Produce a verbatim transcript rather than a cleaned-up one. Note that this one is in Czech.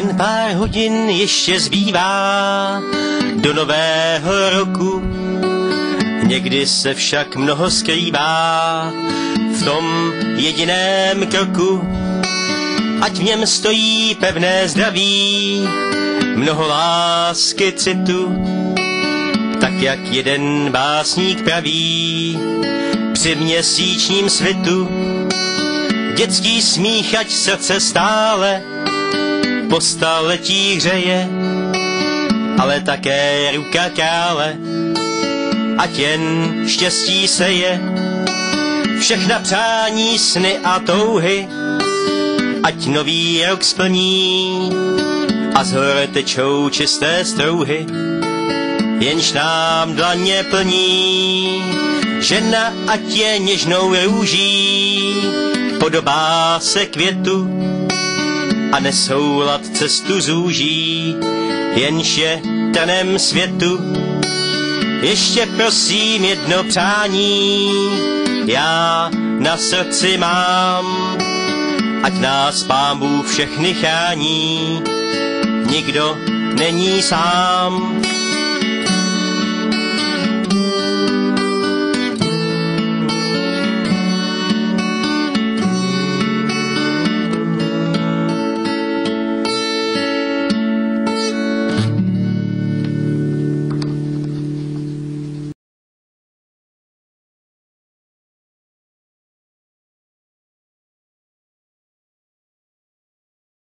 Jen pár hodin ještě zbývá do nového roku. Někdy se však mnoho skrývá v tom jediném kroku. Ať v něm stojí pevné zdraví, mnoho lásky, citu, tak jak jeden básník praví při měsíčním svitu. Dětský smích, ať srdce stále po staletí hřeje, ale také ruka krále, ať jen štěstí seje. Všechna přání, sny a touhy, ať nový rok splní a z hor tečou čisté strouhy, jenž nám dlaně plní. Žena, ať je něžnou růží, podobá se květu a nesoulad cestu zúží, jenž je trnem světu. Ještě prosím jedno přání, já na srdci mám, ať nás Pán Bůh všechny chrání, nikdo není sám.